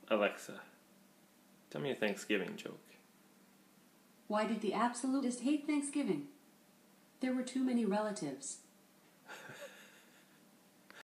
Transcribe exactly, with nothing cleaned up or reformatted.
Alexa, tell me a Thanksgiving joke. Why did the absolutist hate Thanksgiving? There were too many relatives.